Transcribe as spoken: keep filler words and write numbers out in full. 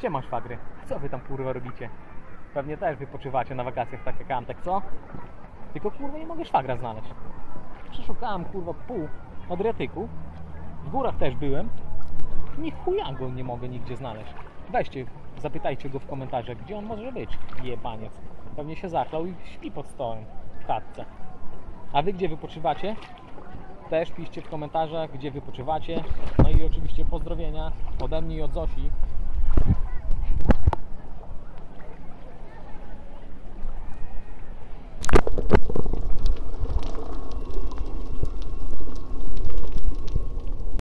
Siema szwagry, co wy tam kurwa robicie? Pewnie też wypoczywacie na wakacjach tak jak Antek, co? Tylko kurwa nie mogę szwagra znaleźć. Przeszukałem kurwa pół Adriatyku. W górach też byłem. Ni chuja go nie mogę nigdzie znaleźć. Weźcie, zapytajcie go w komentarzach, gdzie on może być, jebaniec. Pewnie się zachlał i śpi pod stołem w chatce. A wy gdzie wypoczywacie? Też piszcie w komentarzach, gdzie wypoczywacie. No i oczywiście pozdrowienia ode mnie i od Zosi.